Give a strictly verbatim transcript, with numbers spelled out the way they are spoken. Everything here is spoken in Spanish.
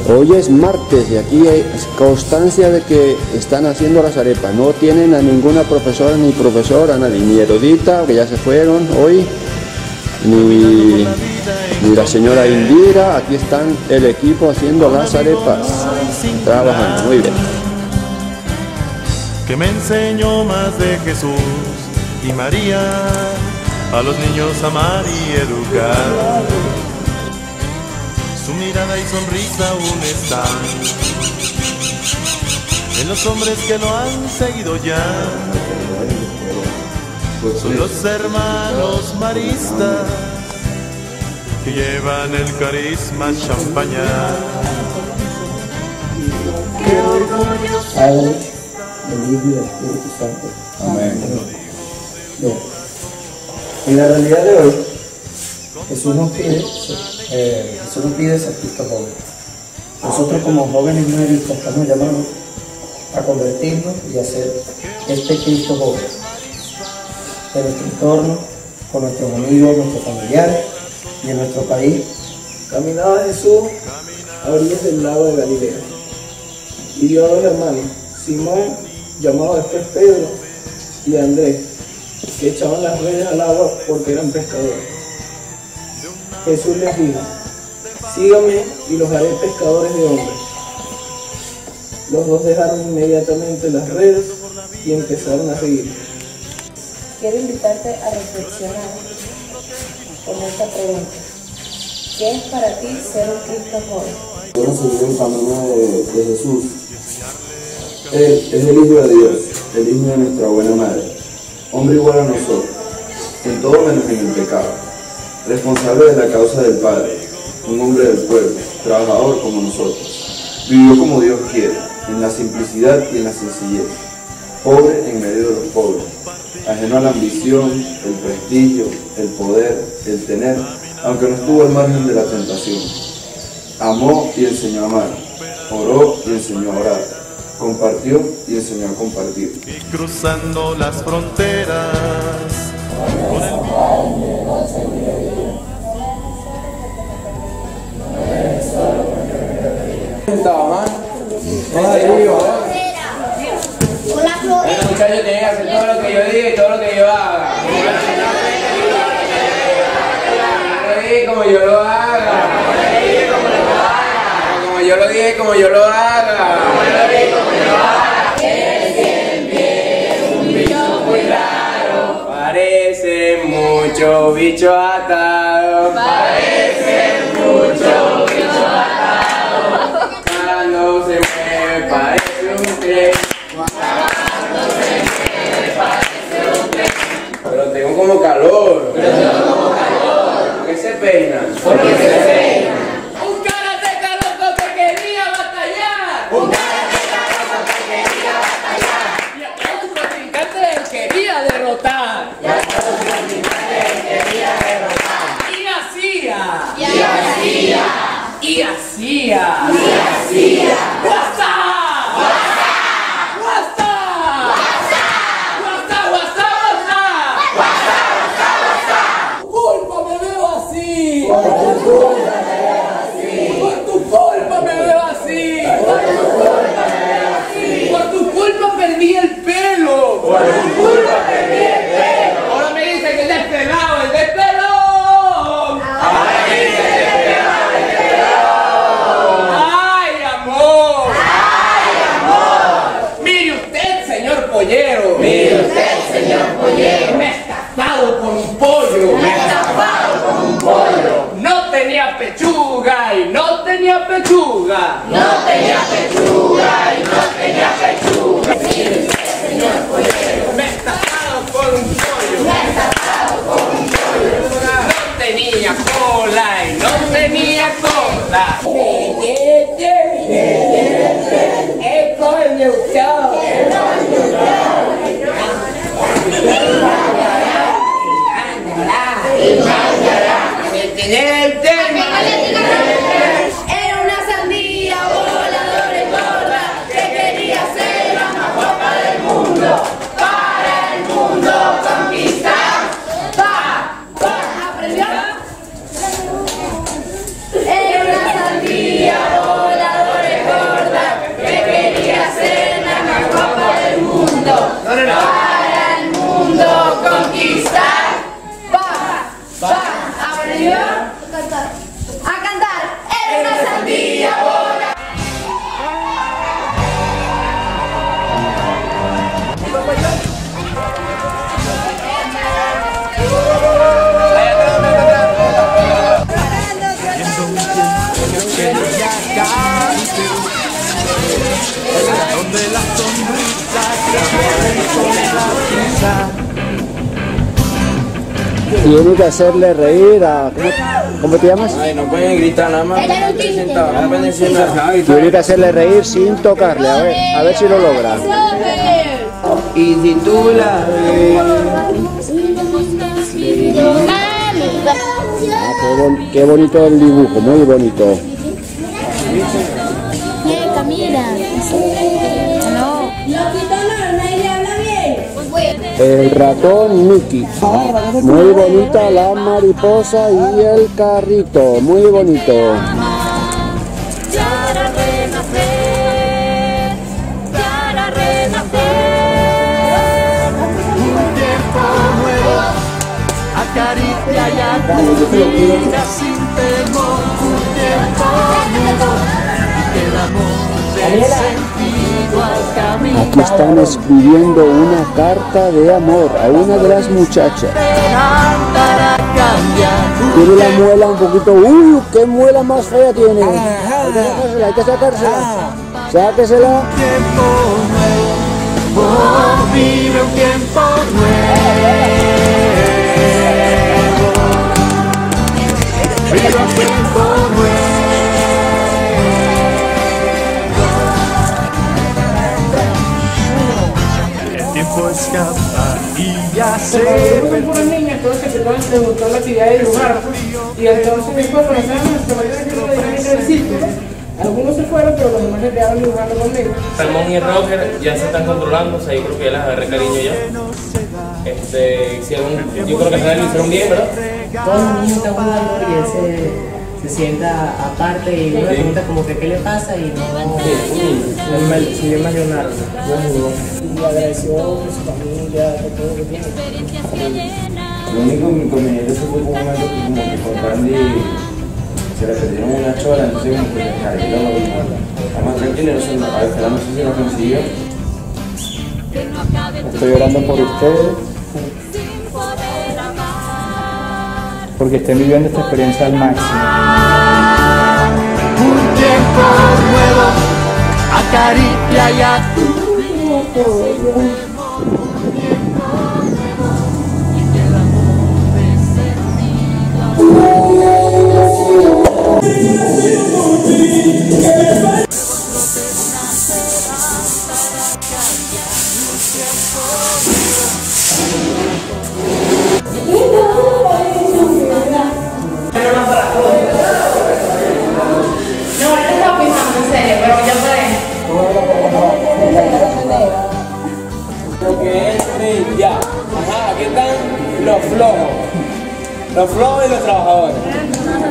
Hoy es martes y aquí hay constancia de que están haciendo las arepas. No tienen a ninguna profesora ni profesora, nadie, ni erudita, que ya se fueron hoy, ni, ni la señora Indira. Aquí están el equipo haciendo las arepas, trabajando muy bien. Que me enseñó más de Jesús y María, a los niños amar y educar. Su mirada y sonrisa aún están en los hombres que lo han seguido ya. Son los hermanos maristas que llevan el carisma champaña. ¡Qué orgullo! Padre, del Hijo y del Espíritu Santo. Amén. Bien. En la realidad de hoy, Jesús nos pide, eh, Jesús nos pide ser Cristo joven. Nosotros como jóvenes nuevos estamos llamados a convertirnos y a ser este Cristo joven de nuestro entorno, con nuestros amigos, nuestros familiares y en nuestro país. Caminaba Jesús a orillas del lago de Galilea y vio a dos hermanos, Simón, llamado después Pedro, y Andrés, que echaban las redes al agua porque eran pescadores. Jesús les dijo: síganme y los haré pescadores de hombres. Los dos dejaron inmediatamente las redes y empezaron a seguir. Quiero invitarte a reflexionar con esta pregunta: ¿qué es para ti ser un Cristo joven? Quiero seguir el camino de, de Jesús. Él es el Hijo de Dios, el Hijo de nuestra buena Madre, hombre igual a nosotros, en todo menos en el pecado. Responsable de la causa del Padre, un hombre del pueblo, trabajador como nosotros. Vivió como Dios quiere, en la simplicidad y en la sencillez. Pobre en medio de los pobres, ajeno a la ambición, el prestigio, el poder, el tener, aunque no estuvo al margen de la tentación. Amó y enseñó a amar, oró y enseñó a orar, compartió y enseñó a compartir. Y cruzando las fronteras con el... Bueno, muchachos, tienen que hacer todo lo que yo diga y todo lo que yo haga. Como yo lo haga. Como yo lo dije, como yo lo haga. Un bicho muy raro. Parece mucho bicho atado. Parece mucho bicho atado. Cuando se mueve parece un tren. Pero tengo como calor. Pero tengo como calor. ¿Por qué se peinan? ¿Por qué se peinan? Un karateca loco que quería batallar. Un karateca loco que quería batallar. Y a todos sus contrincantes quería derrotar. Y a todos sus contrincantes quería derrotar. Y hacía. Y hacía. Y hacía. Y hacía. ¡WhatsApp! Por tu culpa me veo así. Por tu culpa me veo así. Por tu culpa perdí el pelo. Por tu culpa perdí el pelo. Ahora me dicen que el despelado, el despelón. Ahora me dicen el despelado, el despelón. Ay, amor. Ay, amor. Mire usted, señor pollero. Mire usted, señor pollero. Me he estafado con un pollo. Me he estafado con un pollo. No tenía pechuga y no tenía pechuga. No tenía pechuga y no tenía pechuga. Mire usted, señor pollero. Me he estafado con un pollo. Me he estafado con un pollo. No tenía cola y no tenía cola. El coño chao. Era una sandía voladora y gorda que quería ser la más guapa del mundo. Para el mundo conquistar. Va, va, aprendió. Era una sandía voladora. Tiene que hacerle reír a... ¿Cómo, cómo te llamas? Ay, no pueden gritar nada más. Sentado, no pueden decir nada. Tiene que hacerle reír sin tocarle, a ver, a ver si lo logra. Y si tú la ves. Ah, qué, bon- qué bonito el dibujo, muy bonito. Camila. No. El ratón Mickey. Muy bonita la mariposa y el carrito, muy bonito. Para renacer, para renacer. Un tiempo nuevo, acaricia ya tu vida sin temor. Un tiempo nuevo, y que el amor dé sentido al camino. Aquí están escribiendo una carta de amor a una de las muchachas. Para cambiar. Tiene la muela un poquito... ¡Uy! ¡Qué muela más fea tiene! Hay que sacársela, hay que sacársela. Sáquesela. Tiempo nuevo, oh, vive un tiempo nuevo. Vive un tiempo nuevo. El tiempo escapa y ya se Son puras niñas, todas que se todas les gustó la actividad de dibujar. Y entonces después comenzaron nuestra manera de dinámica del círculo. Algunos se fueron, pero los demás se quedaron dibujando conmigo. Salmón y Roger ya se están controlando, o sea, yo creo que ya les agarré cariño ya. Este, hicieron, yo creo que lo hicieron bien, ¿verdad? Todos los niños están jugando y él se, se sienta aparte y uno le pregunta como que qué le pasa y no... Se le emocionaron. Y agradeció a su familia, por todo lo que tiene. Lo único inconveniente fue como un momento que como que con Candy se le perdieron una chola, entonces como que le cargaron la vida. Además tranquilo, no sé, a veces no sé si lo consiguió. Estoy orando por ustedes. Porque estén viviendo esta experiencia al máximo. Un tiempo nuevo, acaricia ya tu Ya, ajá, aquí están los flojos. Los flojos y los trabajadores.